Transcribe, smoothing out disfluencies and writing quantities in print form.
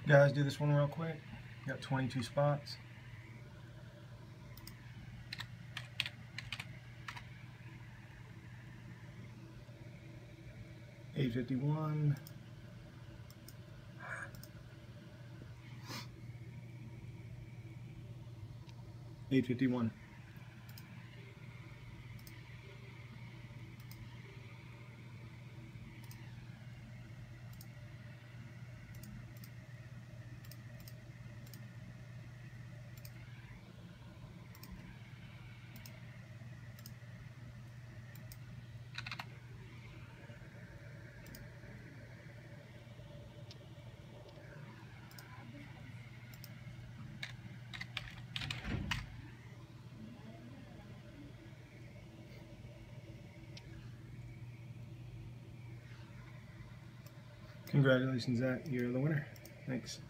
Guys, do this one real quick. Got 22 spots. $8.51. $8.51. Congratulations, Zach. You're the winner. Thanks.